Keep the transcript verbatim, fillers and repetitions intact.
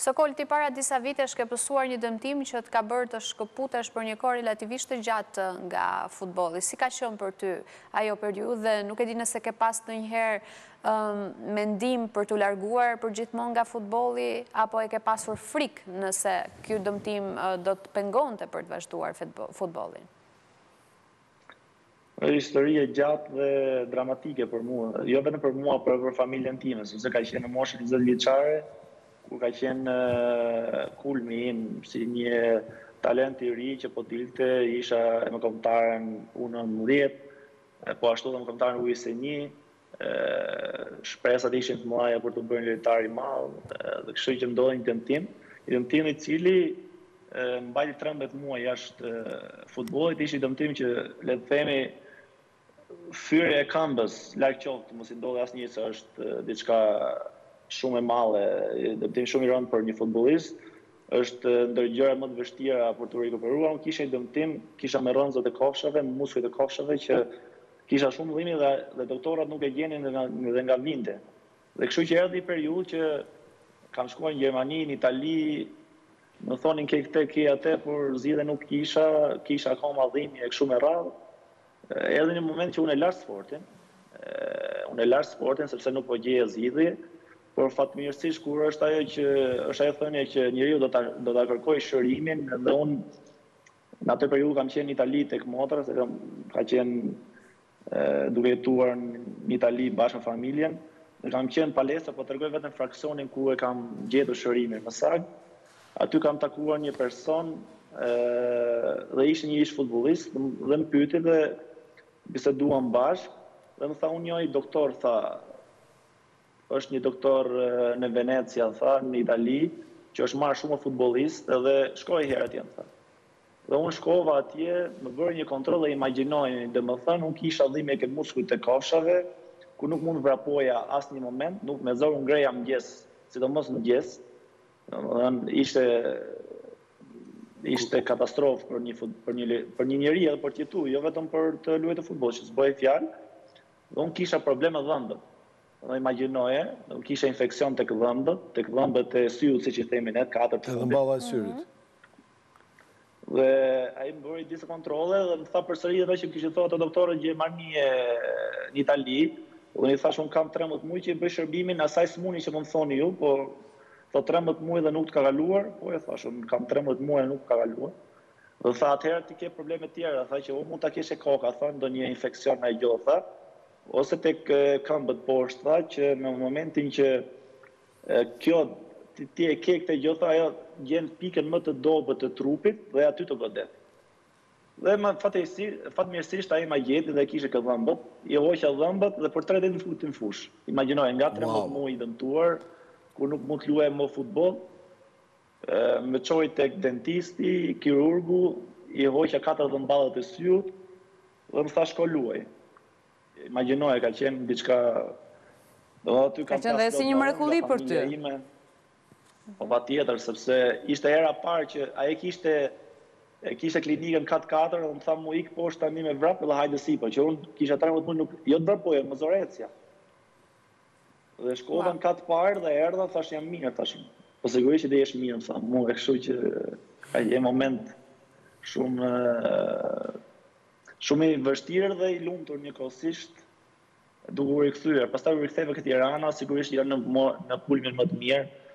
Sokol, ti para disa vite është ke pësuar një dëmtim që të ka bërë të shkëputesh për një kohë relativisht të gjatë nga futbolli. Si ka qenë për ty ajo periudhë dhe nuk e di nëse ke pas ndonjëherë um, mendim për të larguar përgjithmonë nga futbolli apo e ke pasur frikë nëse ky dëmtim uh, do të pengonte për të vazhduar futbollin? Është histori e gjatë dhe dramatike për mua, jo vetëm për mua, por për familjen time, sepse ka qenë në moshën njëzet vjeçare, kur ka qenë kulmi im si një talent i ri që po dilte, isha me kombëtaren U nëntëdhjetë, po ashtu dhe me kombëtaren U njëzet e një, shpresat ishin të mëdha për të bërë një lojtar i madh, dhe kështu që ndodhi një dëmtim, një dëmtim i cili mbajti trembet muaj jashtë futbollit, ishte një dëmtim që le të themi fyrje e këmbës, larg qoftë, mos i ndodhi asnjë se është diçka shumë e madhe, dëmtim shumë i rëndë për një futbollist, është ndër gjërat më të vështira për të rikuperuar. Unë kisha një dëmtim, kisha me rënzët e kofshave, me muskujt e kofshave që kisha shumë dhimbje dhe, dhe doktorat nuk e gjenin dhe nga, dhe nga vinte. Dhe kështu që erdhi periudhë që kam shkuar në Gjermani, në Itali, më thonin ke këtë, ke atë, por zgjidhje nuk kisha, kisha akoma dhimbje e kështu me radhë. Erdhi një moment që unë e larg sportin, unë e larg sportin sepse nuk po gjeja zgjidhje. Por fatmirësisht kur është ajo që është ajo thënia që njeriu do ta do ta kërkojë shërimin, dhe unë në atë periudhë kam qenë në Itali tek motra, se kam ka qenë duke jetuar në Itali bashkë me familjen, dhe kam qenë palestra, po tregoj vetëm fraksionin ku e kam gjetur shërimin. Më saktë, aty kam takuar një person dhe ishte një ish futbollist dhe më pyeti dhe biseduam bashkë dhe më tha unë njëri doktor, tha është një doktor në Venecia, tha, në Itali, që është marrë shumë futbollist edhe shkoj herë atje, tha. Dhe unë shkova atje, më bërë një kontroll dhe imagjinoj, dhe më thënë, unë kisha dhimbje ke muskujt të kofshave, ku nuk mund vrapoja asnjë moment, nuk me zor unë greja mëngjes, sidomos mëngjes. Domethënë ishte ishte katastrofë për një për një për një njerëz edhe për të jetuar, jo vetëm për të luajtur futboll, që s'bëj fjalë. Dhe unë kisha probleme dhëmbët. Dhe imagjinoje, unë kisha infeksion tek dhëmbët, tek dhëmbët e syut, siç i themi ne, katër të fundit. Edhe mballa e syrit. Dhe ai më bëri disa kontrolle dhe më tha përsëri edhe që kishte thënë ato doktorët në Gjermani e në Itali, unë i thash unë kam trembët muaj që i bëj shërbimin, asaj smuni që më thoni ju, po thot trembët muaj dhe nuk të ka kaluar, po e thash unë kam trembët muaj dhe nuk ka kaluar. Dhe tha atëherë ti ke probleme tjera, tha që unë mund ta kishe koka, tha ndonjë infeksion ai gjë, tha, ose tek këmbët poshtë, tha që në momentin që kjo ti, ti e ke këtë gjë, tha ajo gjen pikën më të dobët të trupit dhe aty të godet. Dhe më fatmirësisht ai ma gjeti dhe kishte këtë dhëmbët, i hoqa dhëmbët dhe për tre ditë më futi në fush. Imagjinoj, nga trembët muaj i dëmtuar, kur nuk mund të luaj më futboll, më çoi tek dentisti, kirurgu, i hoqa katër dhëmballët e syut dhe më tha shko luaj. Imagjinoj, ka qenë diçka... Ka qenë dhe si një mrekulli për ty. Po patjetër, sepse ishte hera parë që ai kishte kishte klinikën kat katër dhe më tha mu ik poshtë tani me vrap dhe hajde sipër, që unë kisha trembët muaj nuk jo të vrapoja, më zorecja. Dhe shkova në kat parë dhe erdha, thash jam mirë, thash. Po sigurisht që do jesh mirë, tha, mua e kështu që ka një moment shumë shumë i vështirë dhe i lumtur njëkohësisht, duke u rikthyer. Pastaj u riktheva në Tiranë, sigurisht janë në në kulmin më të mirë.